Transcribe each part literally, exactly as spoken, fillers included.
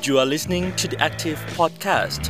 You are listening to the Active Podcast.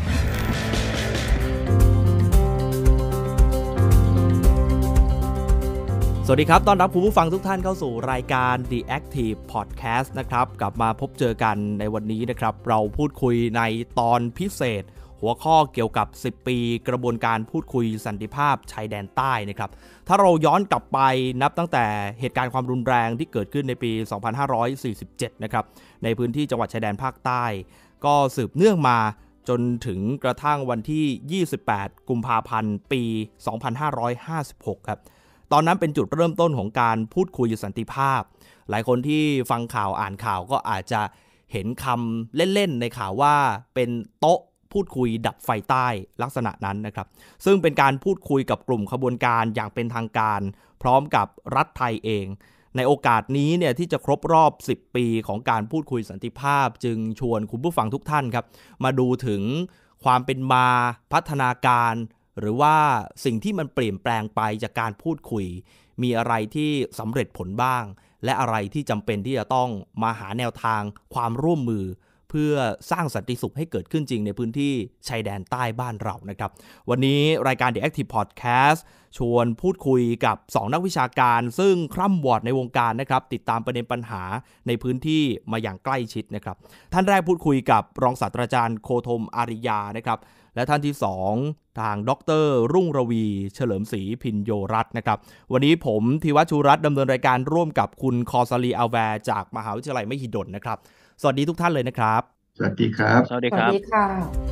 สวัสดีครับต้อนรับคุณผู้ฟังทุกท่านเข้าสู่รายการ The Active Podcast นะครับกลับมาพบเจอกันในวันนี้นะครับเราพูดคุยในตอนพิเศษหัวข้อเกี่ยวกับสิบปีกระบวนการพูดคุยสันติภาพชายแดนใต้นะครับถ้าเราย้อนกลับไปนับตั้งแต่เหตุการณ์ความรุนแรงที่เกิดขึ้นในปี สองพันห้าร้อยสี่สิบเจ็ด นะครับในพื้นที่จังหวัดชายแดนภาคใต้ก็สืบเนื่องมาจนถึงกระทั่งวันที่ยี่สิบแปดกุมภาพันธ์ปี สองพันห้าร้อยห้าสิบหก ครับตอนนั้นเป็นจุดเริ่มต้นของการพูดคุยสันติภาพหลายคนที่ฟังข่าวอ่านข่าวก็อาจจะเห็นคำเล่นๆในข่าวว่าเป็นโต๊ะพูดคุยดับไฟใต้ลักษณะนั้นนะครับซึ่งเป็นการพูดคุยกับกลุ่มขบวนการอย่างเป็นทางการพร้อมกับรัฐไทยเองในโอกาสนี้เนี่ยที่จะครบรอบสิบปีของการพูดคุยสันติภาพจึงชวนคุณผู้ฟังทุกท่านครับมาดูถึงความเป็นมาพัฒนาการหรือว่าสิ่งที่มันเปลี่ยนแปลงไปจากการพูดคุยมีอะไรที่สำเร็จผลบ้างและอะไรที่จำเป็นที่จะต้องมาหาแนวทางความร่วมมือเพื่อสร้างสันติสุขให้เกิดขึ้นจริงในพื้นที่ชายแดนใต้บ้านเรานะครับวันนี้รายการ The Active Podcast ชวนพูดคุยกับสองนักวิชาการซึ่งคร่ำวอดในวงการนะครับติดตามประเด็นปัญหาในพื้นที่มาอย่างใกล้ชิดนะครับท่านแรกพูดคุยกับรองศาสตราจารย์โคธมอาริยานะครับและท่านที่สองทางดร.รุ่งระวีเฉลิมศรีพินโยรัตน์นะครับวันนี้ผมธีวัชชูรัตน์ดำเนินรายการร่วมกับคุณคอซาลีอัลแวร์จากมหาวิทยาลัยมหิดลนะครับสวัสดีทุกท่านเลยนะครับสวัสดีครับสวัสดีครับสวัสดีค่ะ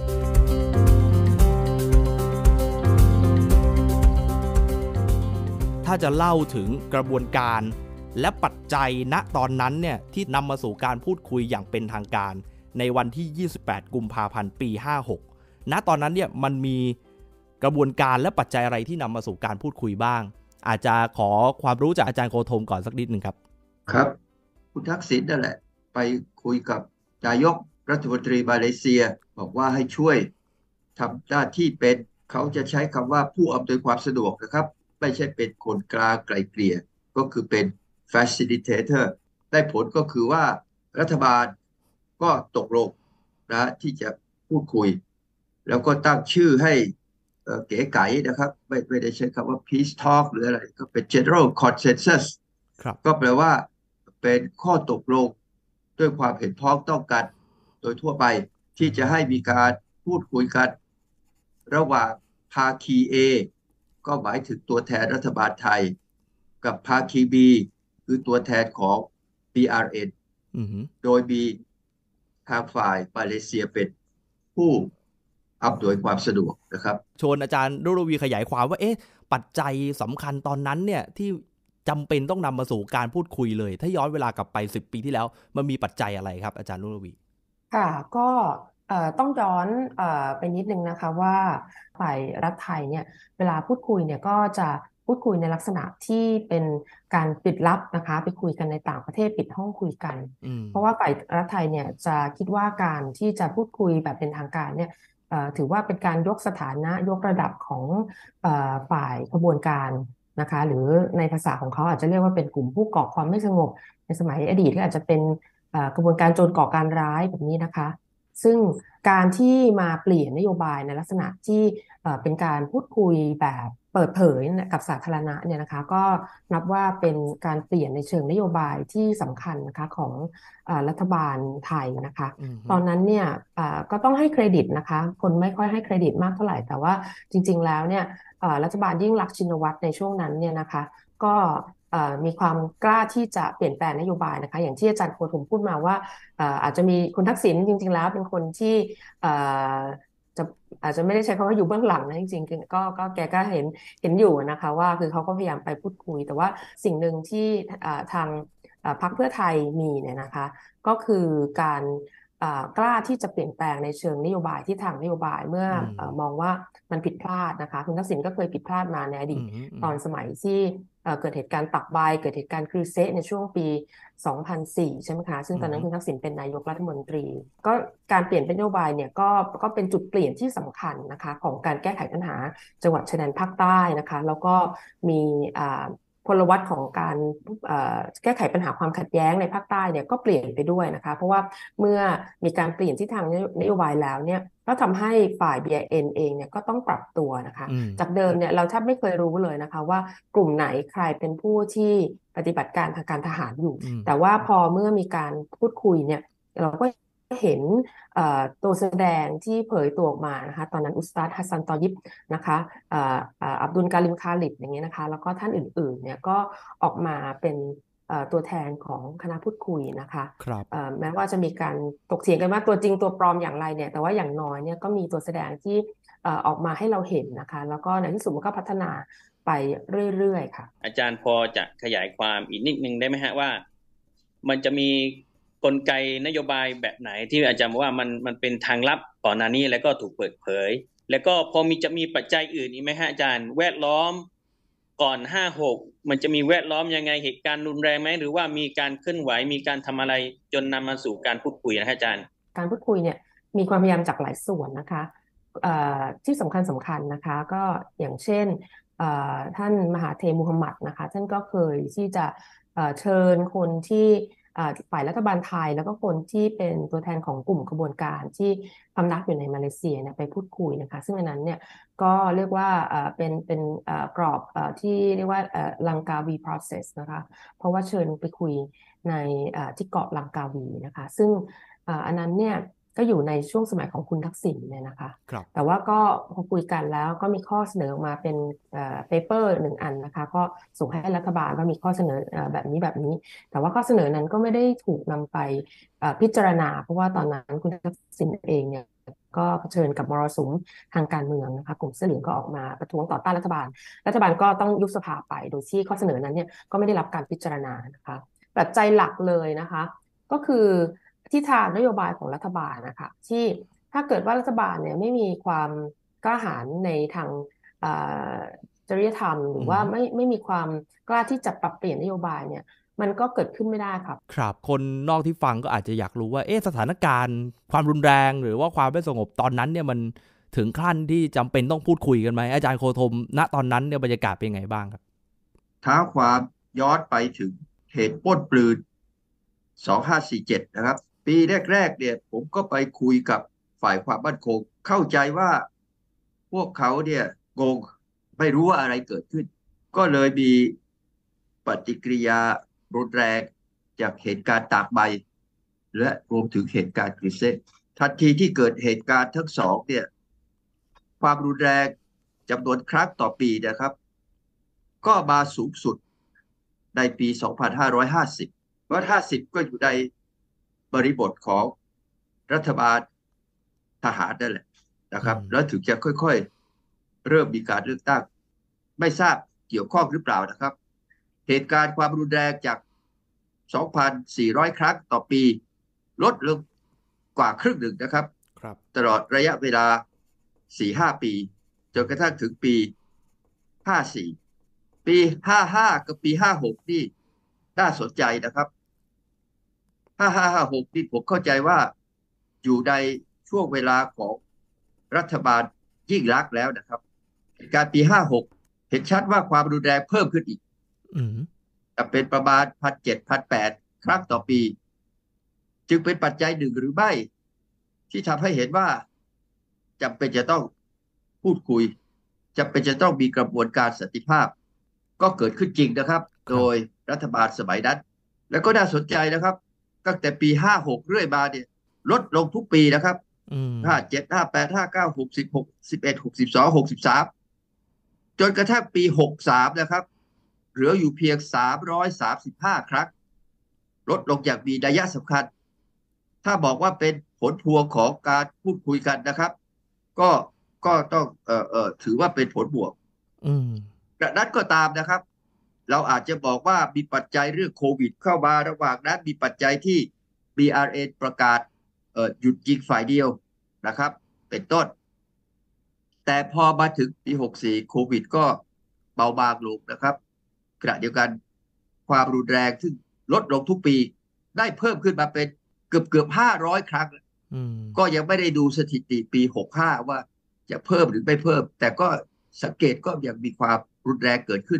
ถ้าจะเล่าถึงกระบวนการและปัจจัยณตอนนั้นเนี่ยที่นำมาสู่การพูดคุยอย่างเป็นทางการในวันที่ยี่สิบแปดกุมภาพันธ์ปีห้าหกณตอนนั้นเนี่ยมันมีกระบวนการและปัจจัยอะไรที่นำมาสู่การพูดคุยบ้างอาจจะขอความรู้จากอาจารย์โคธมก่อนสักนิดนึงครับครับคุณทักษิณนั่นแหละไปคุยกับนายกรัฐมนตรีมาเลเซียบอกว่าให้ช่วยทำหน้าที่เป็นเขาจะใช้คำว่าผู้อำนวยความสะดวกนะครับไม่ใช่เป็นคนกลางไกลเกลี่ยก็คือเป็น facilitator ได้ผลก็คือว่ารัฐบาลก็ตกลงนะที่จะพูดคุยแล้วก็ตั้งชื่อให้เก๋ไก๋นะครับไม่ไม่ได้ใช้คำว่า peace talk หรืออะไรก็เป็น general consensus ก็แปลว่าเป็นข้อตกลงด้วยความเห็นพ้องต้องกันโดยทั่วไปที่จะให้มีการพูดคุยกันระหว่างภาคี A ก็หมายถึงตัวแทนรัฐบาลไทยกับภาคี B คือตัวแทนของ บี อาร์ เอ็น โดยมีทางฝ่ายมาเลเซียเป็นผู้อำนวยความสะดวกนะครับชวนอาจารย์รุ่งระวีขยายความว่าเอ๊ะปัจจัยสำคัญตอนนั้นเนี่ยที่จำเป็นต้องนำมาสู่การพูดคุยเลยถ้าย้อนเวลากลับไปสิบปีที่แล้วมันมีปัจจัยอะไรครับอาจารย์รุ่งระวีค่ะก็ต้องย้อนไปนิดนึงนะคะว่าฝ่ายรัฐไทยเนี่ยเวลาพูดคุยเนี่ยก็จะพูดคุยในลักษณะที่เป็นการปิดลับนะคะไปคุยกันในต่างประเทศปิดห้องคุยกันเพราะว่าฝ่ายรัฐไทยเนี่ยจะคิดว่าการที่จะพูดคุยแบบเป็นทางการเนี่ยถือว่าเป็นการยกสถานะยกระดับของฝ่ายขบวนการนะคะหรือในภาษาของเขาอาจจะเรียกว่าเป็นกลุ่มผู้ก่อความไม่สงบในสมัยอดีตก็อาจจะเป็นกระบวนการโจรก่อการร้ายแบบนี้นะคะซึ่งการที่มาเปลี่ยนนโยบายในลักษณะที่เป็นการพูดคุยแบบเปิดเผยกับสาธารณะเนี่ยนะคะก็นับว่าเป็นการเปลี่ยนในเชิงนโยบายที่สำคัญนะคะของรัฐบาลไทยนะคะตอนนั้นเนี่ยก็ต้องให้เครดิตนะคะคนไม่ค่อยให้เครดิตมากเท่าไหร่แต่ว่าจริงๆแล้วเนี่ยรัฐบาลยิ่งลักษณ์ชินวัตรในช่วงนั้นเนี่ยนะคะก็มีความกล้าที่จะเปลี่ยนแปลงนโยบายนะคะอย่างที่อาจารย์โคธมพูดมาว่าอาจจะมีคุณทักษิณจริงๆแล้วเป็นคนที่จะอาจจะไม่ได้ใช้คำว่าอยู่เบื้องหลังนะจริงๆก็ก็แกก็เห็นเห็นอยู่นะคะว่าคือเขาก็พยายามไปพูดคุยแต่ว่าสิ่งหนึ่งที่ทางพรรคเพื่อไทยมีเนี่ยนะคะก็คือการกล้าที่จะเปลี่ยนแปลงในเชิงนโยบายที่ทางนโยบายเมื่อมองว่ามันผิดพลาดนะคะคุณทักษิณก็เคยผิดพลาดมาในอดีตตอนสมัยที่เกิดเหตุการณ์ตักใบเกิดเหตุการณ์ครูเซในช่วงปีสองพันสี่ใช่ไหมคะซึ่งตอนนั้นคุณทักษิณเป็นนายกรัฐมนตรีก็การเปลี่ยนเป็นนโยบายเนี่ยก็ก็เป็นจุดเปลี่ยนที่สำคัญนะคะของการแก้ไขปัญหาจังหวัดชายแดนภาคใต้นะคะแล้วก็มีพลวัตของการแก้ไขปัญหาความขัดแย้งในภาคใต้เนี่ยก็เปลี่ยนไปด้วยนะคะเพราะว่าเมื่อมีการเปลี่ยนทิศทางนโยบายแล้วเนี่ยก็ทำให้ฝ่าย บี ไอ เอ็น เองเนี่ยก็ต้องปรับตัวนะคะจากเดิมเนี่ยเราแทบไม่เคยรู้เลยนะคะว่ากลุ่มไหนใครเป็นผู้ที่ปฏิบัติการทางการทหารอยู่แต่ว่าพอเมื่อมีการพูดคุยเนี่ยเราก็เห็นตัวแสดงที่เผยตัวออกมานะคะตอนนั้นอุสตาดฮัสซันตอยิบนะคะอับดุลกาลิมคาลิดอย่างเงี้ยนะคะแล้วก็ท่านอื่นๆเนี่ยก็ออกมาเป็นตัวแทนของคณะพูดคุยนะคะแม้ว่าจะมีการตกเถียงกันว่าตัวจริงตัวปลอมอย่างไรเนี่ยแต่ว่าอย่างน้อยเนี่ยก็มีตัวแสดงที่ออกมาให้เราเห็นนะคะแล้วก็ในที่สุดมันก็พัฒนาไปเรื่อยๆค่ะอาจารย์พอจะขยายความอีกนิดนึงได้ไหมฮะว่ามันจะมีกลไกนโยบายแบบไหนที่อาจารย์บอกว่ามันมันเป็นทางลับก่อนหน้านี้แล้วก็ถูกเปิดเผยแล้วก็พอมีจะมีปัจจัยอื่นอีกไหมฮะอาจารย์แวดล้อมก่อนห้าหกมันจะมีแวดล้อมยังไงเหตุการณ์รุนแรงไหมหรือว่ามีการเคลื่อนไหวมีการทำอะไรจนนำมาสู่การพูดคุยนะอาจารย์การพูดคุยเนี่ยมีความพยายามจากหลายส่วนนะคะที่สำคัญสำคัญนะคะก็อย่างเช่นท่านมหาเทมูฮัมหมัดนะคะท่านก็เคยที่จะเชิญคนที่ฝ่ายรัฐบาลไทยแล้วก็คนที่เป็นตัวแทนของกลุ่มขบวนการที่พำนักอยู่ในมาเลเซียเนี่ยไปพูดคุยนะคะซึ่งอันนั้นเนี่ยก็เรียกว่าเป็นเป็นกรอบที่เรียกว่าลังกาวี process นะคะเพราะว่าเชิญไปคุยในที่เกาะลังกาวีนะคะซึ่งอันนั้นเนี่ยก็อยู่ในช่วงสมัยของคุณทักษิณเนี่ยนะคะแต่ว่าก็พอคุยกันแล้วก็มีข้อเสนอออกมาเป็นเปเปอร์หนึ่งอันนะคะก็ส่งให้รัฐบาลว่ามีข้อเสนอแบบนี้แบบนี้แต่ว่าข้อเสนอนั้นก็ไม่ได้ถูกนำไปพิจารณาเพราะว่าตอนนั้นคุณทักษิณเองเนี่ยก็เผชิญกับมรสุมทางการเมืองนะคะกลุ่มเสื้อเหลืองก็ออกมาประท้วงต่อต้านรัฐบาลรัฐบาลก็ต้องยุบสภาไปโดยที่ข้อเสนอนั้นเนี่ยก็ไม่ได้รับการพิจารณานะคะปัจจัยหลักเลยนะคะก็คือทิศทางนโยบายของรัฐบาลนะคะที่ถ้าเกิดว่ารัฐบาลเนี่ยไม่มีความกล้าหาญในทางจริยธรรมหรือว่าไม่ไม่มีความกล้าที่จะปรับเปลี่ยนนโยบายเนี่ยมันก็เกิดขึ้นไม่ได้ครับครับคนนอกที่ฟังก็อาจจะอยากรู้ว่าเอ๊ะสถานการณ์ความรุนแรงหรือว่าความไม่สงบตอนนั้นเนี่ยมันถึงขั้นที่จำเป็นต้องพูดคุยกันไหมอาจารย์โคธมณตอนนั้นเนี่ยบรรยากาศเป็นไงบ้างครับท้าความย้อนไปถึงเหตุปล้นปืนสองห้าสี่เจ็ดนะครับปีแรกๆเนี่ยผมก็ไปคุยกับฝ่ายความมั่นคงเข้าใจว่าพวกเขาเนี่ยงงไม่รู้ว่าอะไรเกิดขึ้นก็เลยมีปฏิกิริยารุนแรงจากเหตุการณ์ตากใบและรวมถึงเหตุการณ์กริเซนทันทีที่เกิดเหตุการณ์ทั้งสองเนี่ยความรุนแรงจำนวนครั้งต่อปีนะครับก็มาสูงสุดในปีสองพันห้าร้อยห้าสิบเพราะห้าสิบก็อยู่ในบริบทของรัฐบาลทหารนั่นแหละนะครับแล้วถึงจะค่อยๆเริ่มมีการเลือกตั้งไม่ทราบเกี่ยวข้องหรือเปล่านะครับเหตุการณ์ความรุนแรงจาก สองพันสี่ร้อย ครั้งต่อปีลดลงกว่าครึ่งหนึ่งนะครับตลอดระยะเวลา สี่ห้า ปีจนกระทั่งถึงปีห้าสี่ปีห้าห้ากับปีห้าหกนี่น่าสนใจนะครับห้าห้า ห้าหกนี่ผมเข้าใจว่าอยู่ในช่วงเวลาของรัฐบาลยิ่งลักษณ์แล้วนะครับการปีห้าหกเห็นชัดว่าความรุนแรงเพิ่มขึ้นอีกจะเป็นประมาณ หนึ่งพันเจ็ดร้อย หนึ่งพันแปดร้อย ครั้งต่อปีจึงเป็นปัจจัยหนึ่งหรือไม่ที่ทำให้เห็นว่าจำเป็นจะต้องพูดคุยจำเป็นจะต้องมีกระบวนการสันติภาพก็เกิดขึ้นจริงนะครับโดยรัฐบาลสมัยนั้นแล้วก็น่าสนใจนะครับตั้งแต่ปีห้าหกเรื่อยมาเนี่ยลดลงทุกปีนะครับห้าเจ็ด ห้าแปด ห้าเก้า หกสิบ หกสิบเอ็ด หกสิบสอง หกสิบสามจนกระทั่งปีหกสามนะครับเหลืออยู่เพียงสามร้อยสามสิบห้าครั้งลดลงอย่างมีนัยสำคัญถ้าบอกว่าเป็นผลพวงของการพูดคุยกันนะครับก็ก็ต้องเอ่อเอ่อถือว่าเป็นผลบวกกระนั้นก็ตามนะครับเราอาจจะบอกว่ามีปัจจัยเรื่องโควิดเข้ามาระหว่างนั้นมีปัจจัยที่ บี อาร์ เอ็น ประกาศเอ่อหยุดยิงฝ่ายเดียวนะครับเป็นต้นแต่พอมาถึงปีหกสี่โควิดก็เบาบางลงนะครับขณะเดียวกันความรุนแรงซึ่งลดลงทุกปีได้เพิ่มขึ้นมาเป็นเกือบเกือบห้าร้อยครั้งก็ยังไม่ได้ดูสถิติปีหกห้าว่าจะเพิ่มหรือไม่เพิ่มแต่ก็สังเกตก็ยังมีความรุนแรงเกิดขึ้น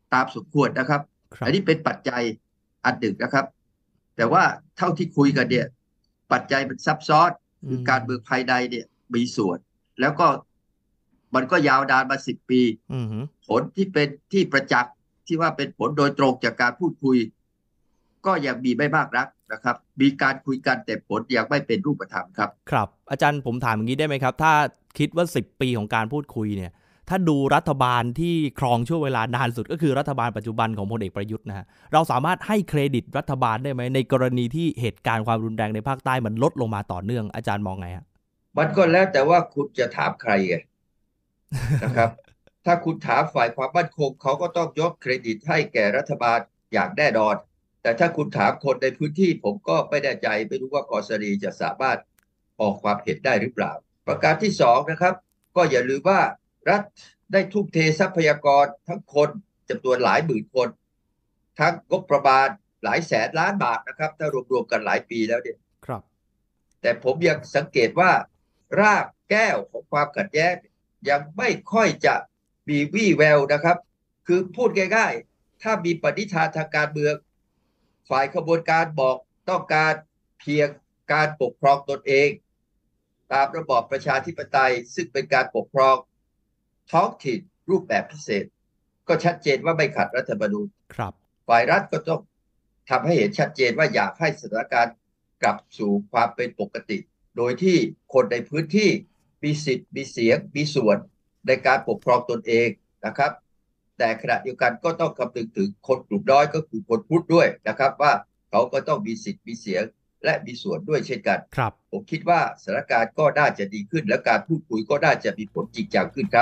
ตามสมควรนะครับอันนี้เป็นปัจจัยอันหนึ่งนะครับแต่ว่าเท่าที่คุยกันเนี่ยปัจจัยมันซับซ้อนคือการเมืองภายในเนี่ยมีส่วนแล้วก็มันก็ยาวนานมาสิบปีผลที่เป็นที่ประจักษ์ที่ว่าเป็นผลโดยตรงจากการพูดคุยก็ยังมีไม่มากนักนะครับมีการคุยกันแต่ผลยังไม่เป็นรูปธรรมครับครับอาจารย์ผมถามอย่างนี้ได้ไหมครับถ้าคิดว่าสิบปีของการพูดคุยเนี่ยถ้าดูรัฐบาลที่ครองช่วงเวลานานสุดก็คือรัฐบาลปัจจุบันของพลเอกประยุทธ์นะฮะเราสามารถให้เครดิตรัฐบาลได้ไหมในกรณีที่เหตุการณ์ความรุนแรงในภาคใต้มันลดลงมาต่อเนื่องอาจารย์มองไงฮะมันก็แล้วแต่ว่าคุณจะถามใครไงนะครับถ้าคุณถามฝ่ายความมั่นคงเขาก็ต้องยกเครดิตให้แก่รัฐบาลอย่างแน่นอนแต่ถ้าคุณถามคนในพื้นที่ผมก็ไม่แน่ใจไม่รู้ว่ากษรีจะสามารถออกความเห็นได้หรือเปล่าประการที่สองนะครับก็อย่าลืมว่ารัฐได้ทุ่มเททรัพยากรทั้งคนจำนวนหลายหมื่นคนทั้งงบประมาณหลายแสนล้านบาทนะครับถ้ารวมๆกันหลายปีแล้วเนี่ยครับแต่ผมยังสังเกตว่ารากแก้วของความขัดแย้งยังไม่ค่อยจะมีวี่แววนะครับคือพูดง่ายๆถ้ามีปณิธานทางการเมืองฝ่ายขบวนการบอกต้องการเพียงการปกครองตนเองตามระบอบประชาธิปไตยซึ่งเป็นการปกครองท้องถิ่นรูปแบบพิเศษก็ชัดเจนว่าไม่ขัดรัฐธรรมนูญครับฝ่ายรัฐก็ต้องทำให้เห็นชัดเจนว่าอยากให้สถานการณ์กลับสู่ความเป็นปกติโดยที่คนในพื้นที่มีสิทธิ์มีเสียงมีส่วนในการปกครองตนเองนะครับแต่ขณะเดียวกันก็ต้องคำนึงถึงคนกลุ่มน้อยก็คือคนพุทธด้วยนะครับว่าเขาก็ต้องมีสิทธิ์มีเสียงและมีส่วนด้วยเช่นกันครับผมคิดว่าสถานการณ์ก็น่าจะดีขึ้นและการพูดคุยก็น่าจะมีผลจริงจังขึ้นครับ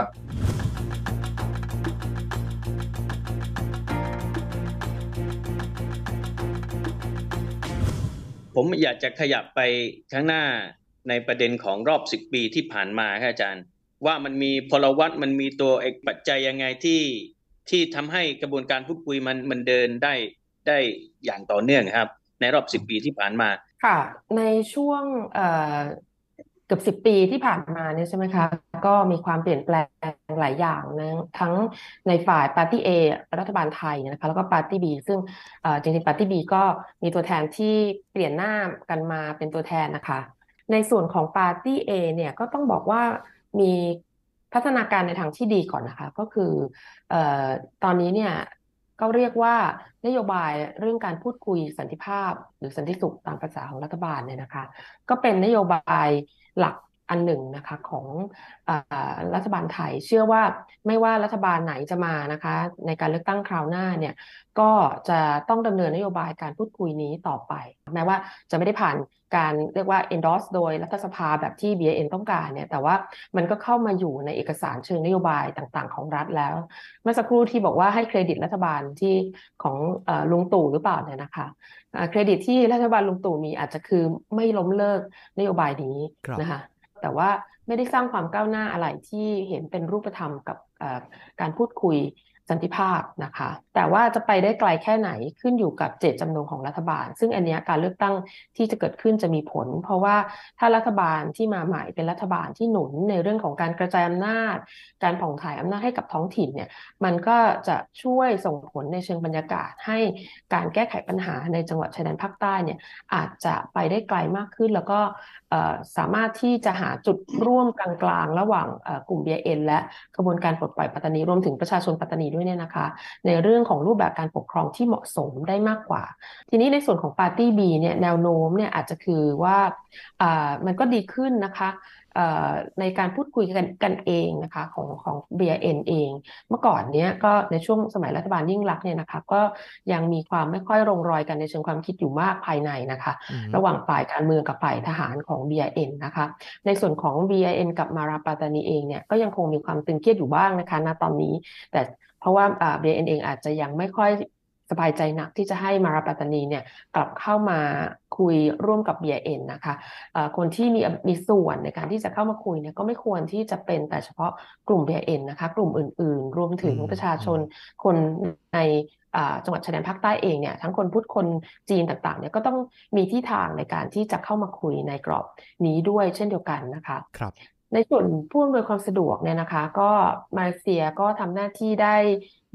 ผมอยากจะขยับไปข้างหน้าในประเด็นของรอบสิบปีที่ผ่านมาครับอาจารย์ว่ามันมีพลวัตมันมีตัวเอกปัจจัยยังไงที่ที่ทำให้กระบวนการพูดคุยมันมันเดินได้ได้อย่างต่อเนื่องครับในรอบสิบปีที่ผ่านมาค่ะในช่วงเอ่อเกือบสิบปีที่ผ่านมาเนี่ยใช่ไหมคะก็มีความเปลี่ยนแปลงหลายอย่างนะทั้งในฝ่ายปาร์ตี้ A รัฐบาลไทยนะคะแล้วก็ปาร์ตี้ B ซึ่งจริงๆปาร์ตี้ B ก็มีตัวแทนที่เปลี่ยนหน้ากันมาเป็นตัวแทนนะคะในส่วนของปาร์ตี้ A เนี่ยก็ต้องบอกว่ามีพัฒนาการในทางที่ดีก่อนนะคะก็คือเอ่อตอนนี้เนี่ยก็เรียกว่านโยบายเรื่องการพูดคุยสันติภาพหรือสันติสุขตามภาษาของรัฐบาลเนี่ยนะคะก็เป็นนโยบายหลักอันหนึ่งนะคะของเอ่อรัฐบาลไทยเชื่อว่าไม่ว่ารัฐบาลไหนจะมานะคะในการเลือกตั้งคราวหน้าเนี่ยก็จะต้องดำเนินนโยบายการพูดคุยนี้ต่อไปแม้ว่าจะไม่ได้ผ่านการเรียกว่า endorse โดยรัฐสภาแบบที่ บี เอ เอ็น ต้องการเนี่ยแต่ว่ามันก็เข้ามาอยู่ในเอกสารเชิงนโยบายต่างๆของรัฐแล้วเมื่อสักครู่ที่บอกว่าให้เครดิตรัฐบาลที่ของเอ่อลุงตู่หรือเปล่าเนี่ยนะคะเครดิตที่รัฐบาลลุงตู่มีอาจจะคือไม่ล้มเลิกนโยบายนี้นะคะแต่ว่าไม่ได้สร้างความก้าวหน้าอะไรที่เห็นเป็นรูปธรรมกับการพูดคุยสันติภาพนะคะแต่ว่าจะไปได้ไกลแค่ไหนขึ้นอยู่กับเจตจำนงของรัฐบาลซึ่งอันนี้การเลือกตั้งที่จะเกิดขึ้นจะมีผลเพราะว่าถ้ารัฐบาลที่มาใหม่เป็นรัฐบาลที่หนุนในเรื่องของการกระจายอำนาจการผ่องถ่ายอำนาจให้กับท้องถิ่นเนี่ยมันก็จะช่วยส่งผลในเชิงบรรยากาศให้การแก้ไขปัญหาในจังหวัดชายแดนภาคใต้เนี่ยอาจจะไปได้ไกลมากขึ้นแล้วก็สามารถที่จะหาจุดร่วมกลางๆระหว่างกลุ่ม บี เอ เอ็น และกระบวนการปลดปล่อยปัตตานีรวมถึงประชาชนปัตตานีด้วยเนี่ยนะคะในเรื่องของรูปแบบการปกครองที่เหมาะสมได้มากกว่าทีนี้ในส่วนของปาร์ตี้ B เนี่ยแนวโน้มเนี่ยอาจจะคือว่ามันก็ดีขึ้นนะคะในการพูดคุยกันกันเองนะคะของของ บี เอ เอ็น เองเมื่อก่อนเนี้ยก็ในช่วงสมัยรัฐบาลยิ่งลักษณ์เนี่ยนะคะก็ยังมีความไม่ค่อยลงรอยกันในเชิงความคิดอยู่มากภายในนะคะระหว่างฝ่ายการเมืองกับฝ่ายทหารของ บี เอ เอ็น นะคะในส่วนของ บี เอ เอ็น กับมาราปาตานีเองเนี่ยก็ยังคงมีความตึงเครียดอยู่บ้างนะคะณตอนนี้แต่เพราะว่า บี เอ เอ็น เองอาจจะยังไม่ค่อยสบายใจนักที่จะให้มาราปาตานีเนี่ยกลับเข้ามาคุยร่วมกับ บี เอ เอ็น นะคะคนที่มีมีส่วนในการที่จะเข้ามาคุยเนี่ยก็ไม่ควรที่จะเป็นแต่เฉพาะกลุ่ม บี เอ เอ็น นะคะกลุ่มอื่นๆรวมถึงประชาชนคนในจังหวัดชายแดนภาคใต้เองเนี่ยทั้งคนพุทธคนจีนต่างๆเนี่ยก็ต้องมีที่ทางในการที่จะเข้ามาคุยในกรอบนี้ด้วยเช่นเดียวกันนะคะครับในส่วนผู้อำนวยความสะดวกเนี่ยนะคะก็มาเลเซียก็ทำหน้าที่ได้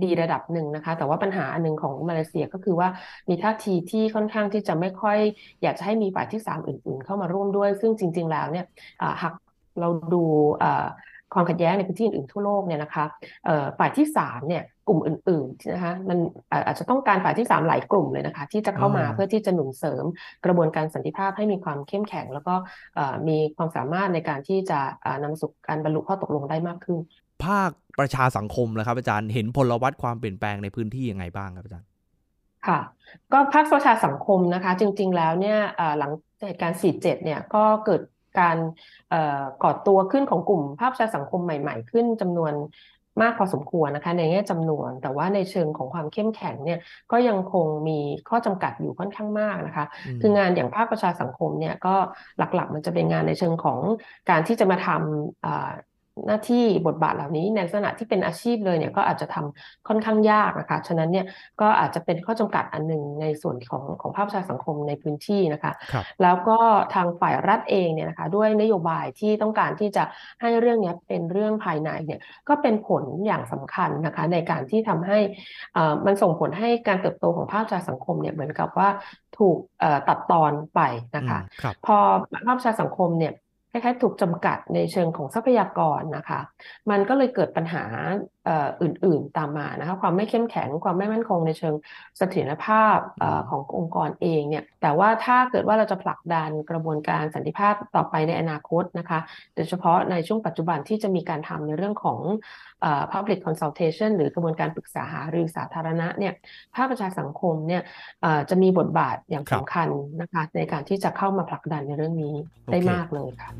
ดีระดับหนึ่งนะคะแต่ว่าปัญหาอันหนึงของมาเลเซียก็คือว่ามีท่าทีที่ค่อนข้างที่จะไม่ค่อยอยากจะให้มีฝ่ายที่สามอื่นๆเข้ามาร่วมด้วยซึ่งจริงๆแล้วเนี่ยหากเราดูความขัดแย้งในพื้นที่อื่นๆทั่วโลกเนี่ยนะคะฝ่ายที่สามเนี่ยกลุ่มอื่นๆนะคะมันอาจจะต้องการฝ่ายที่สามหลายกลุ่มเลยนะคะที่จะเข้ามาเพื่อที่จะหนุนเสริมกระบวนการสันติภาพให้มีความเข้มแข็งแล้วก็มีความสามารถในการที่จะนำสู่การบรรลุข้อตกลงได้มากขึ้นภาคประชาสังคมนะครับอาจารย์เห็นพลวัตความเปลี่ยนแปลงในพื้นที่ยังไงบ้างครับอาจารย์ค่ะก็ภาคประชาสังคมนะคะจริงๆแล้วเนี่ยหลังเหตุการณ์สี่เจ็ดเนี่ยก็เกิดการก่อตัวขึ้นของกลุ่มภาคประชาสังคมใหม่ๆขึ้นจำนวนมากพอสมควรนะคะในแง่จำนวนแต่ว่าในเชิงของความเข้มแข็งเนี่ยก็ยังคงมีข้อจำกัดอยู่ค่อนข้างมากนะคะคืองานอย่างภาคประชาสังคมเนี่ยก็หลักๆมันจะเป็นงานในเชิงของการที่จะมาทำหน้าที่บทบาทเหล่านี้ในลักษณะที่เป็นอาชีพเลยเนี่ยก็อาจจะทำค่อนข้างยากนะคะฉะนั้นเนี่ยก็อาจจะเป็นข้อจำกัดอันหนึ่งในส่วนของของภาคประชาสังคมในพื้นที่นะคะแล้วก็ทางฝ่ายรัฐเองเนี่ยนะคะด้วยนโยบายที่ต้องการที่จะให้เรื่องนี้เป็นเรื่องภายในเนี่ยก็เป็นผลอย่างสำคัญนะคะในการที่ทำให้มันส่งผลให้การเติบโตของภาคประชาสังคมเนี่ยเหมือนกับว่าถูกตัดตอนไปนะคะพอภาคประชาสังคมเนี่ยคล้ายๆถูกจำกัดในเชิงของทรัพยากรนะคะมันก็เลยเกิดปัญหาอื่นๆตามมานะคะความไม่เข้มแข็งความไม่มั่นคงในเชิงเสถียรภาพขององค์กรเองเนี่ยแต่ว่าถ้าเกิดว่าเราจะผลักดันกระบวนการสันติภาพต่อไปในอนาคตนะคะโดยเฉพาะในช่วงปัจจุบันที่จะมีการทำในเรื่องของ public consultation หรือกระบวนการปรึกษาหารือสาธารณะเนี่ยภาคประชาสังคมเนี่ยจะมีบทบาทอย่างสำคัญนะคะในการที่จะเข้ามาผลักดันในเรื่องนี้ได้มากเลยค่ะ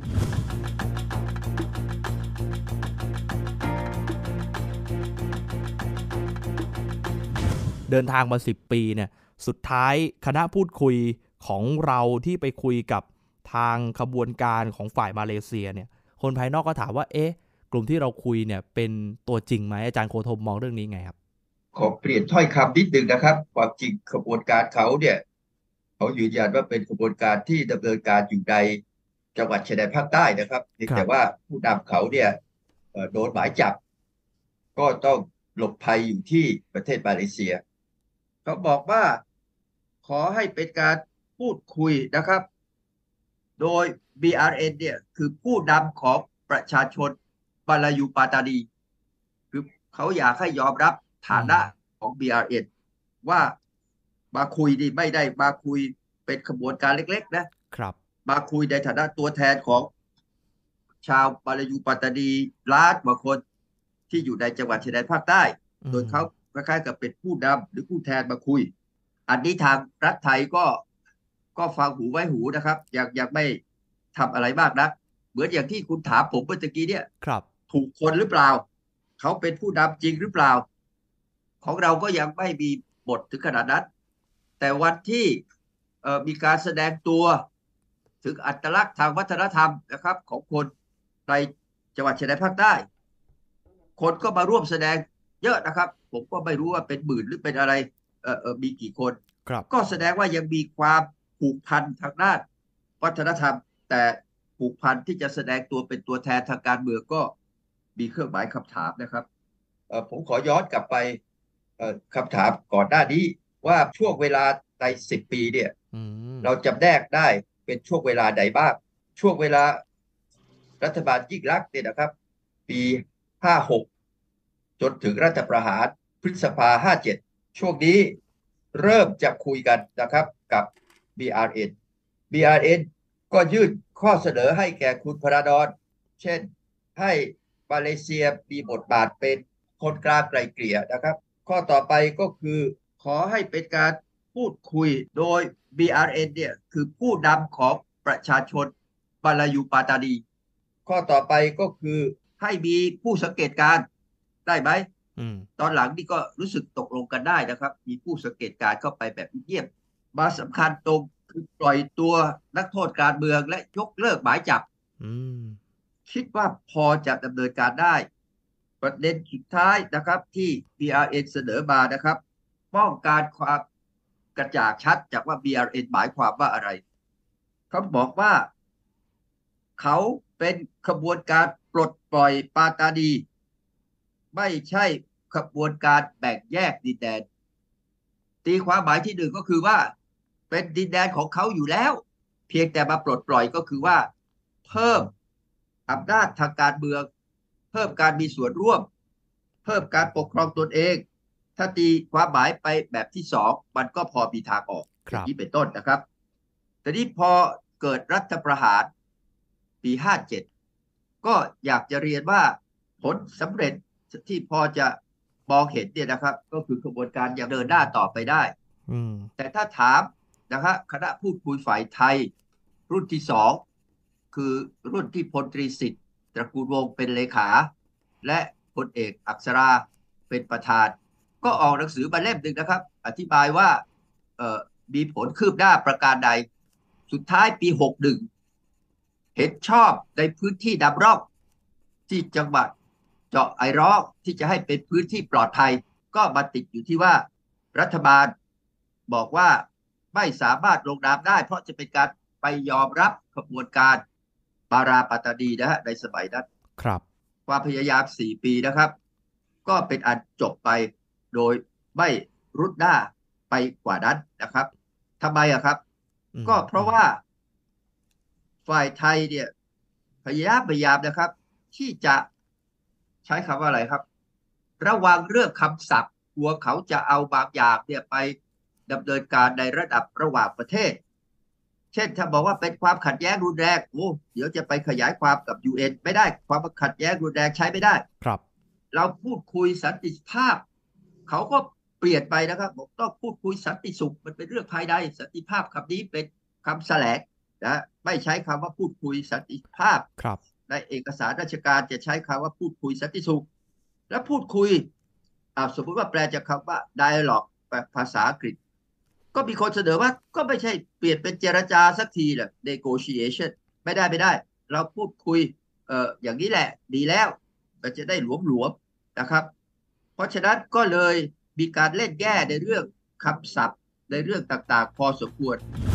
เดินทางมาสิบปีเนี่ยสุดท้ายคณะพูดคุยของเราที่ไปคุยกับทางขบวนการของฝ่ายมาเลเซียเนี่ยคนภายนอกก็ถามว่าเอ๊ะกลุ่มที่เราคุยเนี่ยเป็นตัวจริงไหมอาจารย์โคธมมองเรื่องนี้ไงครับขอเปลี่ยนถ้อยคำนิดนึงนะครับความจริงขบวนการเขาเนี่ยเขายืนยันว่าเป็นขบวนการที่ดำเนินการอยู่ในจังหวัดชายแดนภาคใต้นะครับแต่ว่าผู้นำเขาเนี่ยโดนหมายจับก็ต้องหลบภัยอยู่ที่ประเทศมาเลเซียเขาบอกว่าขอให้เป็นการพูดคุยนะครับโดย บี อาร์ เอ็น เนี่ยคือผู้นำของประชาชนปาลายูปาตานีคือเขาอยากให้ยอมรับฐานะของ บี อาร์ เอ็น ว่ามาคุยดีไม่ได้มาคุยเป็นขบวนการเล็กๆนะครับมาคุยในฐานะตัวแทนของชาวปาลายูปาตานีล้านกว่าคนที่อยู่ในจังหวัดชายแดนภาคใต้โดยเขาคล้ายๆกับเป็นผู้นำหรือผู้แทนมาคุยอันนี้ทางรัฐไทยก็ก็ฟังหูไว้หูนะครับยังยังไม่ทำอะไรมากนะเหมือนอย่างที่คุณถามผมเมื่อกี้เนี่ยถูกคนหรือเปล่าเขาเป็นผู้นำจริงหรือเปล่าของเราก็ยังไม่มีบทถึงขนาดนั้นแต่วันที่มีการแสดงตัวถึงอัตลักษณ์ทางวัฒนธรรมนะครับของคนในจังหวัดชายแดนภาคใต้คนก็มาร่วมแสดงเยอะนะครับผมก็ไม่รู้ว่าเป็นหมื่นหรือเป็นอะไรเออเออมีกี่คนก็แสดงว่ายังมีความผูกพันทางด้านวัฒนธรรมแต่ผูกพันที่จะแสดงตัวเป็นตัวแทนทางการเมืองก็มีเครื่องหมายคำถามนะครับเออผมขอย้อนกลับไปเออคำถามก่อนหน้านี้ว่าช่วงเวลาในสิบปีเนี่ยเราจำแนกได้เป็นช่วงเวลาใดบ้างช่วงเวลารัฐบาลยิ่งลักษณ์เนี่ยนะครับปีห้าหกจนถึงรัฐประหารพฤษภาห้าเจ็ดช่วงนี้เริ่มจะคุยกันนะครับกับ บี อาร์ เอ็น บี อาร์ เอ็น ก็ยื่นข้อเสนอให้แก่คุณพราดอนเช่นให้มาเลเซียมีบทบาทเป็นคนกลางไกล่เกลี่ยนะครับข้อต่อไปก็คือขอให้เป็นการพูดคุยโดย บี อาร์ เอ็น เนี่ยคือผู้นำของประชาชนปาลายูปาตานีข้อต่อไปก็คือให้มีผู้สังเกตการได้ไหมตอนหลังนี่ก็รู้สึกตกลงกันได้นะครับมีผู้สังเกตการเข้าไปแบบเงียบมาสำคัญตรงคือปล่อยตัวนักโทษการเมืองและยกเลิกหมายจับคิดว่าพอจะดำเนินการได้ประเด็นสุดท้ายนะครับที่ บี อาร์ เอ็น เสนอมานะครับป้องกันความกระจ่างชัดจากว่า บี อาร์ เอ็น หมายความว่าอะไรเขาบอกว่าเขาเป็นขบวนการปลดปล่อยปาตานีไม่ใช่ขบวนการแบ่งแยกดินแดนตีความหมายที่หนึ่งก็คือว่าเป็นดินแดนของเขาอยู่แล้วเพียงแต่มาปลดปล่อยก็คือว่าเพิ่มอำนาจทางการเมืองเพิ่มการมีส่วนร่วมเพิ่มการปกครองตนเองถ้าตีความหมายไปแบบที่สองมันก็พอมีทางออกอย่างนี้เป็นต้นนะครับแต่นี้พอเกิดรัฐประหารปีห้าเจ็ดก็อยากจะเรียนว่าผลสำเร็จที่พอจะมองเห็นเนี่ยนะครับก็คือกระบวนการยังเดินหน้าต่อไปได้แต่ถ้าถามนะครับคณะพูดคุยฝ่ายไทยรุ่นที่สองคือรุ่นที่พลตรีสิทธิ์ตระกูลวงศ์เป็นเลขาและพลเอกอักษราเป็นประธานก็ออกหนังสือมาเล่มหนึ่งนะครับอธิบายว่าเอ่อมีผลคืบหน้าประการใดสุดท้ายปีหกสิบเอ็ดเห็นชอบในพื้นที่ดำร่องที่จังหวัดเจาะไอร้องที่จะให้เป็นพื้นที่ปลอดภัยก็มาติดอยู่ที่ว่ารัฐบาลบอกว่าไม่สามารถลงนามได้เพราะจะเป็นการไปยอมรับขบวนการบาราปัตตานีนะฮะในสมัยนั้นครับความพยายามสี่ปีนะครับก็เป็นอันจบไปโดยไม่รุดหน้าไปกว่านั้นนะครับทำไมอะครับก็เพราะว่าฝ่ายไทยเนี่ยพยายามพยายามนะครับที่จะใช้คำว่าอะไรครับระวังเรื่องคำศัพท์กลัวเขาจะเอาบางอย่างเนี่ยไปดำเนินการในระดับระหว่างประเทศเช่นถ้าบอกว่าเป็นความขัดแย้งรุนแรงโอ้เดี๋ยวจะไปขยายความกับ ยู เอ็น ไม่ได้ความขัดแย้งรุนแรงใช้ไม่ได้ครับเราพูดคุยสันติภาพเขาก็เปลี่ยนไปนะครับบอกต้องพูดคุยสันติสุขมันเป็นเรื่องภายในสันติภาพคำนี้เป็นคำแสลงนะไม่ใช้คำว่าพูดคุยสันติภาพครับในเอกสารราชการจะใช้คำว่าพูดคุยสันติสุขและพูดคุยอ่าสมมติว่าแปลจากคำว่า dialogue ภาษาอังกฤษก็มีคนเสนอว่าก็ไม่ใช่เปลี่ยนเป็นเจรจาสักทีแหละ negotiation ไม่ได้ไม่ได้เราพูดคุยเอ่ออย่างนี้แหละดีแล้วมันจะได้หลวมๆนะครับเพราะฉะนั้นก็เลยมีการเล่นแง่ในเรื่องคำศัพท์ในเรื่องต่างๆพอสมควร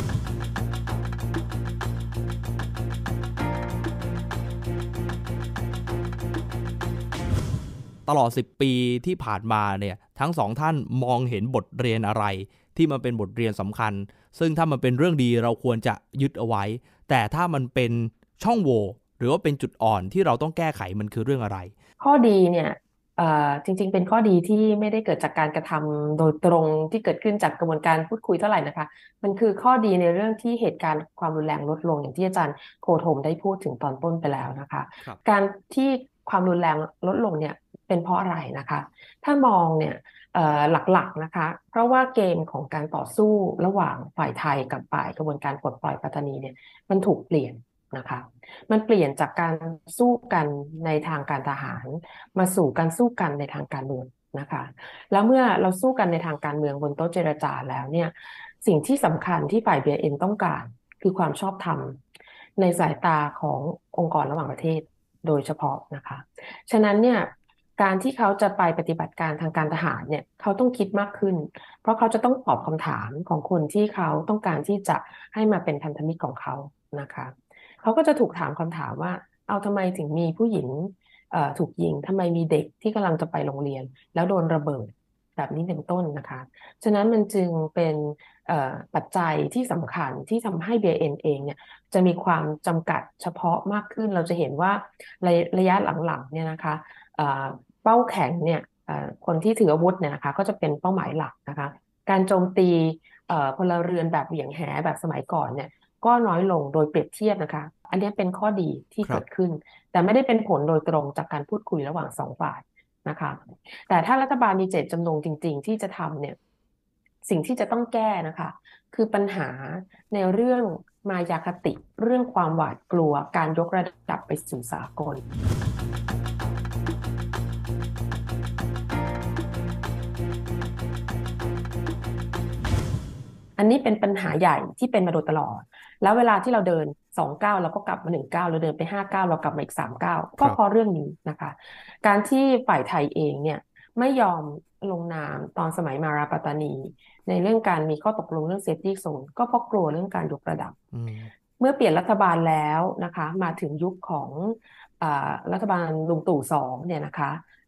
ตลอดสิบปีที่ผ่านมาเนี่ยทั้งสองท่านมองเห็นบทเรียนอะไรที่มันเป็นบทเรียนสำคัญซึ่งถ้ามันเป็นเรื่องดีเราควรจะยึดเอาไว้แต่ถ้ามันเป็นช่องโหว่หรือว่าเป็นจุดอ่อนที่เราต้องแก้ไขมันคือเรื่องอะไรข้อดีเนี่ยเอ่อจริงๆเป็นข้อดีที่ไม่ได้เกิดจากการกระทำโดยตรงที่เกิดขึ้นจากกระบวนการพูดคุยเท่าไหร่นะคะมันคือข้อดีในเรื่องที่เหตุการณ์ความรุนแรงลดลงอย่างที่อาจารย์โคธมได้พูดถึงตอนต้นไปแล้วนะคะการที่ความรุนแรงลดลงเนี่ยเป็นเพราะอะไรนะคะถ้ามองเนี่ยหลักๆนะคะเพราะว่าเกมของการต่อสู้ระหว่างฝ่ายไทยกับฝ่ายกระบวนการปลดปล่อยปัตตานีเนี่ยมันถูกเปลี่ยนนะคะมันเปลี่ยนจากการสู้กันในทางการทหารมาสู่การสู้กันในทางการเมืองนะคะแล้วเมื่อเราสู้กันในทางการเมืองบนโต๊ะเจรจาแล้วเนี่ยสิ่งที่สำคัญที่ฝ่าย บี เอ็น ต้องการคือความชอบธรรมในสายตาขององค์กรระหว่างประเทศโดยเฉพาะนะคะฉะนั้นเนี่ยการที่เขาจะไปปฏิบัติการทางการทหารเนี่ยเขาต้องคิดมากขึ้นเพราะเขาจะต้องตอบคำถามของคนที่เขาต้องการที่จะให้มาเป็นพันธมิตรของเขานะคะเขาก็จะถูกถามคำถามว่าเอาทำไมถึงมีผู้หญิงถูกยิงทำไมมีเด็กที่กำลังจะไปโรงเรียนแล้วโดนระเบิดแบบนี้เป็นต้นนะคะฉะนั้นมันจึงเป็นปัจจัยที่สำคัญที่ทำให้ บี เอ็น เองเนี่ยจะมีความจำกัดเฉพาะมากขึ้นเราจะเห็นว่าระยะหลังๆเนี่ยนะคะเป้าแข็งเนี่ยคนที่ถืออาวุธเนี่ยนะคะก็จะเป็นเป้าหมายหลักนะคะการโจมตีพลเรือนแบบเหวี่ยงแหแบบสมัยก่อนเนี่ยก็น้อยลงโดยเปรียบเทียบนะคะอันนี้เป็นข้อดีที่เกิดขึ้นแต่ไม่ได้เป็นผลโดยตรงจากการพูดคุยระหว่างสองฝ่ายนะคะแต่ถ้ารัฐบาลมีเจตจำนงจริงๆที่จะทำเนี่ยสิ่งที่จะต้องแก้นะคะคือปัญหาในเรื่องมายาคติเรื่องความหวาดกลัวการยกระดับไปสู่สากลอันนี้เป็นปัญหาใหญ่ที่เป็นมาโดยตลอดแล้วเวลาที่เราเดินสองก้าวเราก็กลับมาหนึ่งก้าวเราเดินไปห้าก้าวเรากลับมาอีกสามก้าวก็เพราะเรื่องนี้นะคะการที่ฝ่ายไทยเองเนี่ยไม่ยอมลงนามตอนสมัยมาราปัตตานีในเรื่องการมีข้อตกลงเรื่องเซฟตี้โซนก็เพราะกลัวเรื่องการยกระดับเมื่อเปลี่ยนรัฐบาลแล้วนะคะมาถึงยุคของอ่ารัฐบาลลุงตู่สองเนี่ยนะคะ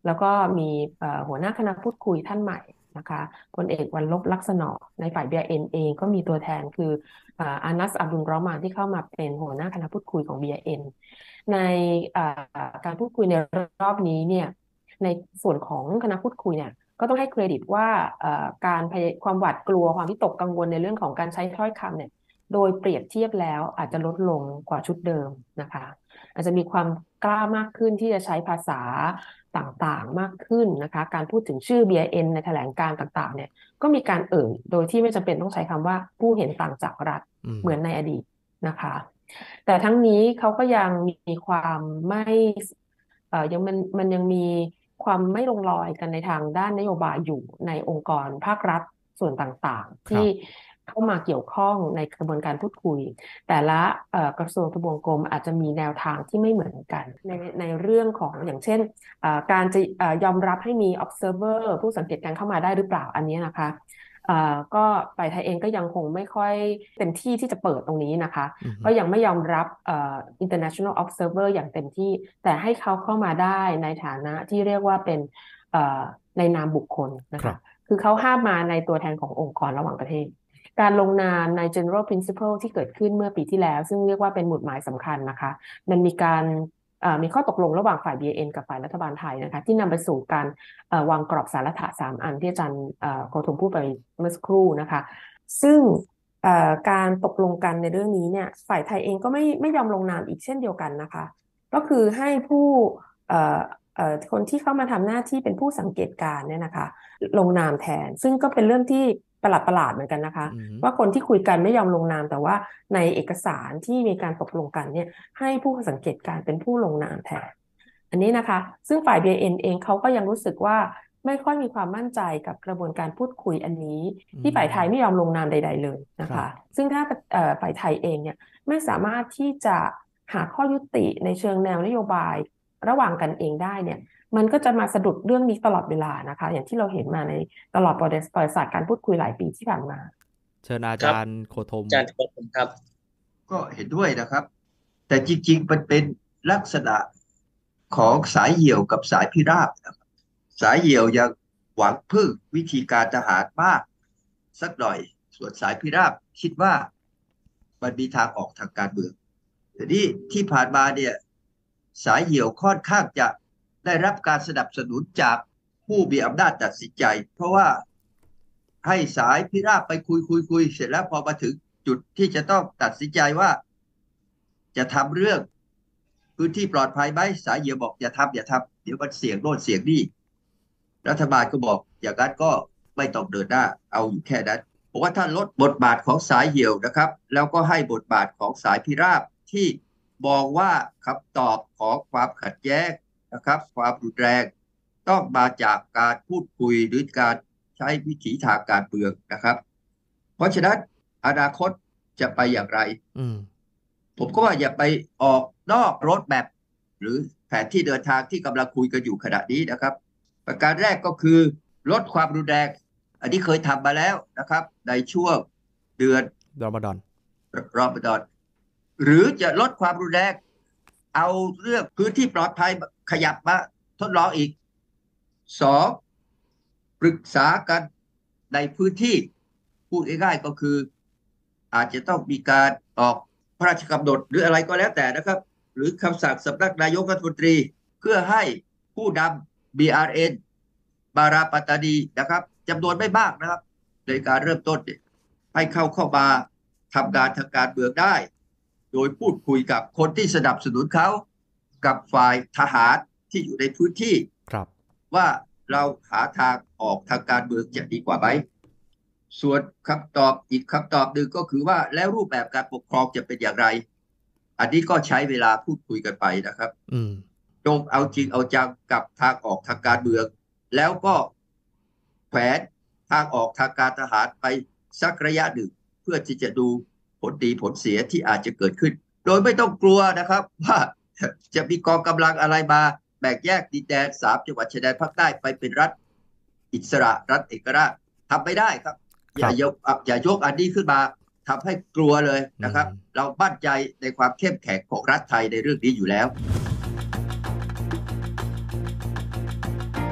แล้วก็มีหัวหน้าคณะพูดคุยท่านใหม่นะคะพลเอกวรรลบลักษณะในฝ่าย บี อาร์ เอ็น เองก็มีตัวแทนคืออานัสอับดุลรอมานที่เข้ามาเป็นหัวหน้าคณะพูดคุยของ บี อาร์ เอ็น ในการพูดคุยในรอบนี้เนี่ยในส่วนของคณะพูดคุยเนี่ยก็ต้องให้เครดิตว่าการความหวาดกลัวความวิตกกังวลในเรื่องของการใช้ถ้อยคำเนี่ยโดยเปรียบเทียบแล้วอาจจะลดลงกว่าชุดเดิมนะคะอาจจะมีความกล้ามากขึ้นที่จะใช้ภาษาต่างๆมากขึ้นนะคะการพูดถึงชื่อ บี อาร์ เอ็น ในแถลงการณ์ต่างๆเนี่ยก็มีการเอ่ยโดยที่ไม่จำเป็นต้องใช้คำว่าผู้เห็นต่างจากรัฐเหมือนในอดีตนะคะแต่ทั้งนี้เขาก็ยังมีความไม่เอ่อยังมันมันยังมีความไม่ลงรอยกันในทางด้านนโยบายอยู่ในองค์กรภาครัฐส่วนต่างๆที่เข้ามาเกี่ยวข้องในกระบวนการพูดคุยแต่ละกระทรวงทบวงกรมอาจจะมีแนวทางที่ไม่เหมือนกันในในเรื่องของอย่างเช่นการจะยอมรับให้มี observer ผู้สังเกตการเข้ามาได้หรือเปล่าอันนี้นะคะก็ฝ่ายไทยเองก็ยังคงไม่ค่อยเต็มที่ที่จะเปิดตรงนี้นะคะก็ยังไม่ยอมรับ international observer อย่างเต็มที่แต่ให้เขาเข้ามาได้ในฐานะที่เรียกว่าเป็นในนามบุคคลนะคะคือเขาห้ามมาในตัวแทนขององค์กรระหว่างประเทศการลงนามใน general principle ที่เกิดขึ้นเมื่อปีที่แล้วซึ่งเรียกว่าเป็นหมุดหมายสำคัญนะคะมันมีการมีข้อตกลงระหว่างฝ่าย บี เอ เอ็น กับฝ่ายรัฐบาลไทยนะคะที่นำไปสู่การวางกรอบสาระสามอันที่อาจารย์โคธมพูดไปเมื่อสักครู่นะคะซึ่งการตกลงกันในเรื่องนี้เนี่ยฝ่ายไทยเองก็ไม่ไม่ยอมลงนามอีกเช่นเดียวกันนะคะก็คือให้ผู้คนที่เข้ามาทำหน้าที่เป็นผู้สังเกตการเนี่ยนะคะลงนามแทนซึ่งก็เป็นเรื่องที่ประหลาดประหลาดเหมือนกันนะคะ mm-hmm. ว่าคนที่คุยกันไม่ยอมลงนามแต่ว่าในเอกสารที่มีการตกลงกันเนี่ยให้ผู้สังเกตการเป็นผู้ลงนามแทนอันนี้นะคะซึ่งฝ่าย บี เอ เอ็น เองเขาก็ยังรู้สึกว่าไม่ค่อยมีความมั่นใจกับกระบวนการพูดคุยอันนี้ที่ฝ่ายไทยไม่ยอมลงนามใดๆเลยนะคะ mm-hmm. ซึ่งถ้าฝ่ายไทยเองเนี่ยไม่สามารถที่จะหาข้อยุติในเชิงแนวนโยบายระหว่างกันเองได้เนี่ยมันก็จะมาสะดุดเรื่องนี้ตลอดเวลานะคะอย่างที่เราเห็นมาในตลอดประวัติศาสตร์การพูดคุยหลายปีที่ผ่านมาเชิญอาจารย์โคธมอาจารย์โคธมครับก็เห็นด้วยนะครับแต่จริงๆมันเป็นลักษณะของสายเหี่ยวกับสายพิราบนะครับสายเหี่ยวยังหวังพึ่งวิธีการทหารมากสักหน่อยส่วนสายพิราบคิดว่ามันมีทางออกทางการเมืองแต่นี่ที่ผ่านมาเนี่ยสายเหี่ยวค่อนข้างจะได้รับการสนับสนุนจากผู้มีอำนาจตัดสินใจเพราะว่าให้สายพิราบไปคุยคุยคุยเสร็จแล้วพอมาถึงจุดที่จะต้องตัดสินใจว่าจะทำเรื่องพื้นที่ปลอดภัยไหมสายเหี่ยวบอกอย่าทำอย่าทำเดี๋ยวมันเสี่ยงโน่นเสี่ยงนี่รัฐบาลก็บอกอย่างนั้นก็ไม่ต้องเดินหน้าเอาอยู่แค่นั้นเพราะว่าถ้าลดบทบาทของสายเหี่ยวนะครับแล้วก็ให้บทบาทของสายพิราบที่มองว่าคำตอบของความขัดแย้งนะครับความรุนแรงต้องมาจากการพูดคุยหรือการใช้วิถีทางการเมืองนะครับเพราะฉะนั้นอนาคตจะไปอย่างไรผมก็ว่าอย่าไปออกนอกรถแมพหรือแผนที่เดินทางที่กำลังคุยกันอยู่ขณะนี้นะครับประการแรกก็คือลดความรุนแรงอันนี้เคยทำมาแล้วนะครับในช่วงเดือนรอมฎอนรอมฎอนหรือจะลดความรุนแรงเอาเรื่องพื้นที่ปลอดภัยขยับมาทดลองอีกสองปรึกษากันในพื้นที่พูดง่ายๆก็คืออาจจะต้องมีการออกพระราชกำหนดหรืออะไรก็แล้วแต่นะครับหรือคำสั่งสำนักนายกรัฐมนตรีเพื่อให้ผู้นำ บี อาร์ เอ็น บาราปัตตานีนะครับจำนวนไม่มากนะครับในการเริ่มต้นให้เข้าเข้ามาทำงานทางการเมืองได้โดยพูดคุยกับคนที่สนับสนุนเขากับฝ่ายทหารที่อยู่ในพื้นที่ว่าเราหาทางออกทางการเมืองจะดีกว่าไหมส่วนคำตอบอีกคำตอบหนึ่งก็คือว่าแล้วรูปแบบการปกครองจะเป็นอย่างไรอันนี้ก็ใช้เวลาพูดคุยกันไปนะครับจงเอาจริงเอาจังกับทางออกทางการเมืองแล้วก็แผนทางออกทางการทหารไปสักระยะหนึ่งเพื่อที่จะดูผลดีผลเสียที่อาจจะเกิดขึ้นโดยไม่ต้องกลัวนะครับว่าจะมีกองกำลังอะไรมาแบ่งแยกดินแดนสามจังหวัดชายแดนภาคใต้ไปเป็นรัฐอิสระรัฐเอกราชทำไม่ได้ครับอย่ายกอย่ายกอันนี้ขึ้นมาทำให้กลัวเลยนะครับเรามั่นใจในความเข้มแข็งของรัฐไทยในเรื่องนี้อยู่แล้ว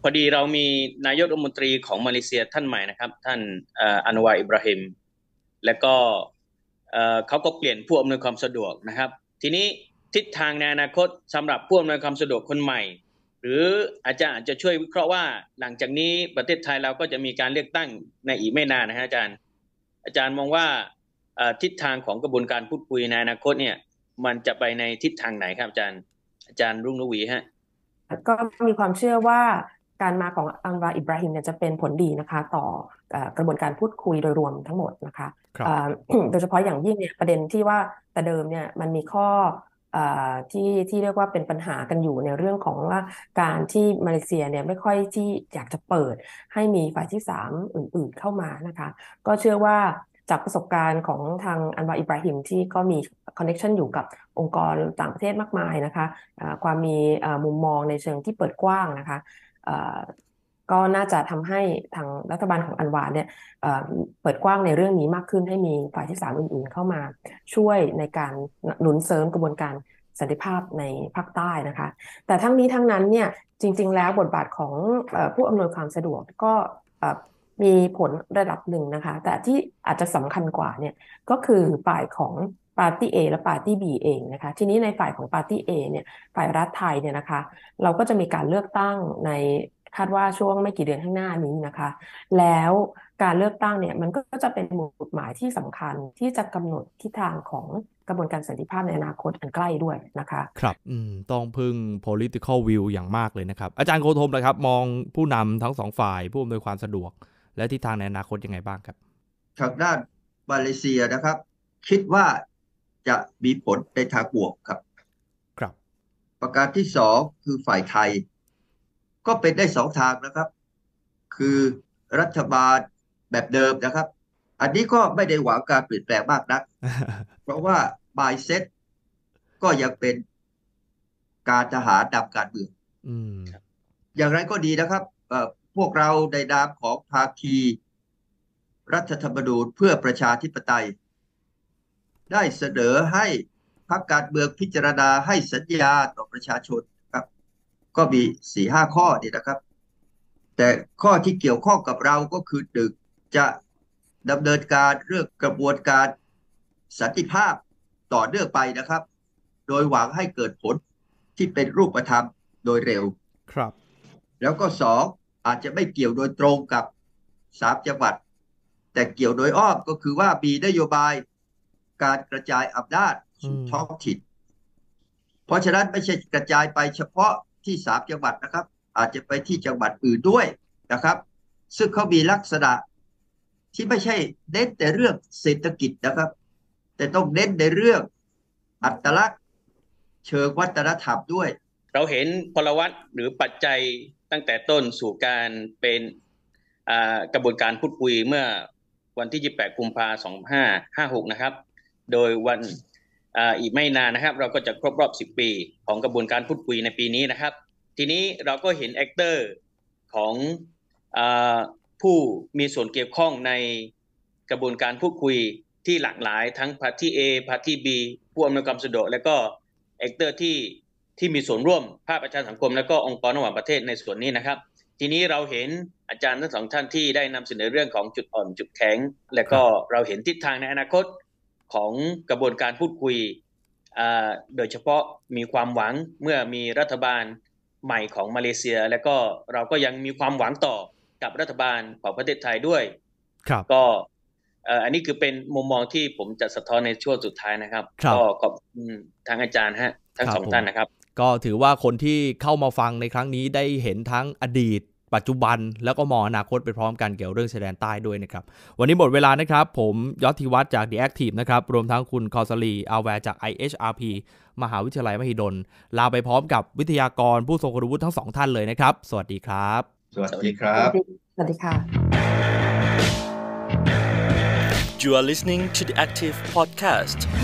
พอดีเรามีนายกรัฐมนตรีของมาเลเซียท่านใหม่นะครับท่านอันวาอิบราฮิมและก็เขาก็เปลี่ยนผู้อำนวยความสะดวกนะครับทีนี้ทิศทางในอนาคตสำหรับผู้อำนวยความสะดวกคนใหม่หรืออาจารย์อาจจะช่วยวิเคราะห์ว่าหลังจากนี้ประเทศไทยเราก็จะมีการเลือกตั้งในอีกไม่นานนะฮะอาจารย์อาจารย์มองว่าทิศทางของกระบวนการพูดคุยในอนาคตเนี่ยมันจะไปในทิศทางไหนครับอาจารย์อาจารย์รุ่งนวีฮะก็มีความเชื่อว่าการมาของอันวาอิบราฮิมเนี่ยจะเป็นผลดีนะคะต่อกระบวนการพูดคุยโดยรวมทั้งหมดนะคะโดยเฉพาะอย่างยิ่งเนี่ยประเด็นที่ว่าแต่เดิมเนี่ยมันมีข้อที่ที่เรียกว่าเป็นปัญหากันอยู่ในเรื่องของว่าการที่มาเลเซียเนี่ยไม่ค่อยที่อยากจะเปิดให้มีฝ่ายที่สามอื่นๆเข้ามานะคะก็เชื่อว่าจากประสบการณ์ของทางอันวาอิบราฮิมที่ก็มีคอนเนคชันอยู่กับองค์กรต่างประเทศมากมายนะคะความมีมุมมองในเชิงที่เปิดกว้างนะคะก็น่าจะทำให้ทางรัฐบาลของอันวาเนี่ยเปิดกว้างในเรื่องนี้มากขึ้นให้มีฝ่ายที่สามอื่นๆเข้ามาช่วยในการหนุนเสริมกระบวนการสันติภาพในภาคใต้นะคะแต่ทั้งนี้ทั้งนั้นเนี่ยจริงๆแล้วบทบาทของผู้อำนวยความสะดวกก็มีผลระดับหนึ่งนะคะแต่ที่อาจจะสำคัญกว่าเนี่ยก็คือฝ่ายของปาร์ตี้ A และปาร์ตี้ B เองนะคะทีนี้ในฝ่ายของปาร์ตี้ A เนี่ยฝ่ายรัฐไทยเนี่ยนะคะเราก็จะมีการเลือกตั้งในคาดว่าช่วงไม่กี่เดือนข้างหน้านี้นะคะแล้วการเลือกตั้งเนี่ยมันก็จะเป็นหมุดหมายที่สำคัญที่จะกำหนดทิศทางของกระบวนการสันติภาพในอนาคตอันใกล้ด้วยนะคะครับอืมต้องพึ่ง political view อย่างมากเลยนะครับอาจารย์โคธมเลยครับมองผู้นำทั้งสองฝ่ายผู้อำนวยความสะดวกและทิศทางในอนาคตยังไงบ้างครับทางด้านมาเลเซียนะครับคิดว่าจะมีผลในทางบวกครับครับประการที่สองคือฝ่ายไทยก็เป็นได้สองทางนะครับคือรัฐบาลแบบเดิมนะครับอันนี้ก็ไม่ได้หวังการเปลี่ยนแปลงมากนัก เพราะว่า mindset ก็ยังเป็นการทหารนำการเมืองอย่างไรก็ดีนะครับพวกเราในนามของภาคีรัฐธรรมนูญเพื่อประชาธิปไตยได้เสนอให้พรรคการเมืองพิจารณาให้สัญญาต่อประชาชนครับก็มี สี่ห้า ข้อนี่นะครับแต่ข้อที่เกี่ยวข้องกับเราก็คือหนึ่งจะดำเนินการเรื่องกระบวนการสันติภาพต่อเนื่องไปนะครับโดยหวังให้เกิดผลที่เป็นรูปธรรมโดยเร็วครับแล้วก็สองอาจจะไม่เกี่ยวโดยตรงกับสามจังหวัดแต่เกี่ยวโดยอ้อมก็คือว่ามีนโยบายการกระจายอำนาจสู่ท้องถิ่นเพราะฉะนั้นไม่ใช่กระจายไปเฉพาะที่สามจังหวัดนะครับอาจจะไปที่จังหวัดอื่นด้วยนะครับซึ่งเขามีลักษณะที่ไม่ใช่เน้นแต่เรื่องเศรษฐกิจนะครับแต่ต้องเน้นในเรื่องอัตลักษณ์เชิงวัฒนธรรมด้วยเราเห็นพลวัตหรือปัจจัยตั้งแต่ต้นสู่การเป็นกระบวนการพูดคุยเมื่อวันที่ยี่สิบแปดกุมภาพันธ์สองพันห้าร้อยห้าสิบหกนะครับโดยวันอีกไม่นานนะครับเราก็จะครบรอบสิบปีของกระบวนการพูดคุยในปีนี้นะครับทีนี้เราก็เห็นแอคเตอร์ของผู้มีส่วนเกี่ยวข้องในกระบวนการพูดคุยที่หลากหลายทั้งพาร์ตี้ A พาร์ตี้ B ผู้อำนวยความสะดวกและก็แอคเตอร์ที่ที่มีส่วนร่วมภาคประชาสังคมและก็องค์กรระหว่างประเทศในส่วนนี้นะครับทีนี้เราเห็นอาจารย์ทั้งสองท่านที่ได้นำเสนอเรื่องของจุดอ่อนจุดแข็งและก็เราเห็นทิศทางในอนาคตของกระบวนการพูดคุยโดยเฉพาะมีความหวังเมื่อมีรัฐบาลใหม่ของมาเลเซียและก็เราก็ยังมีความหวังต่อกับรัฐบาลของประเทศไทยด้วยก็อันนี้คือเป็นมุมมองที่ผมจะสะท้อนในช่วงสุดท้ายนะครับก็ขอบคุณทางอาจารย์ฮะทั้งสองท่านนะครับก็ถือว่าคนที่เข้ามาฟังในครั้งนี้ได้เห็นทั้งอดีตปัจจุบันแล้วก็มองอนาคตไปพร้อมกันเกี่ยวเรื่องชายแดนใต้ด้วยนะครับวันนี้หมดเวลานะครับผมยศธีวัฒน์จาก The Active นะครับรวมทั้งคุณคอสลีอาแวร์จาก ไอ เอช อาร์ พี มหาวิทยาลัยมหิดลลาไปพร้อมกับวิทยากรผู้ทรงคุณวุฒิทั้งสองท่านเลยนะครับสวัสดีครับสวัสดีครับสวัสดีค่ะ You are listening to the Active Podcast